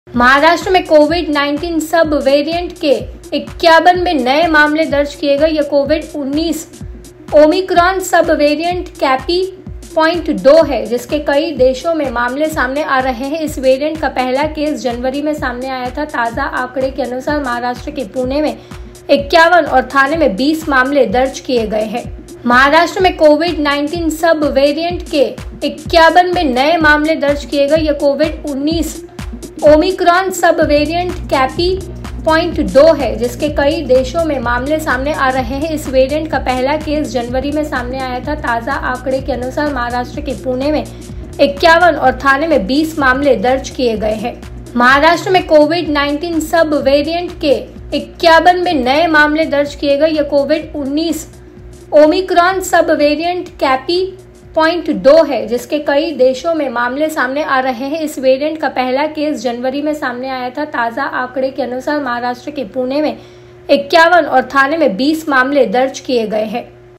महाराष्ट्र में कोविड-19 सब वेरिएंट के 51 में नए मामले दर्ज किए गए। यह कोविड-19 ओमिक्रॉन सब वेरिएंट कैपी.2 है, जिसके कई देशों में मामले सामने आ रहे हैं। इस वेरिएंट का पहला केस जनवरी में सामने आया था। ताज़ा आंकड़े के अनुसार महाराष्ट्र के पुणे में 51 और थाने में 20 मामले दर्ज किए गए हैं। महाराष्ट्र में कोविड-19 सब वेरिएंट के 51 में नए मामले दर्ज किए गए। यह कोविड-19 ओमिक्रॉन सब वेरिएंट कैपी.2 है, जिसके कई देशों में मामले सामने आ रहे हैं। इस वेरिएंट का पहला केस जनवरी में सामने आया था। ताज़ा आंकड़े के अनुसार महाराष्ट्र के पुणे में 51 और थाने में 20 मामले दर्ज किए गए हैं। महाराष्ट्र में कोविड-19 सब वेरिएंट के 51 में नए मामले दर्ज किए गए। यह कोविड-19 ओमिक्रॉन सब वेरिएंट कैपी.2 है, जिसके कई देशों में मामले सामने आ रहे हैं। इस वेरिएंट का पहला केस जनवरी में सामने आया था। ताज़ा आंकड़े के अनुसार महाराष्ट्र के पुणे में 51 और थाने में 20 मामले दर्ज किए गए हैं।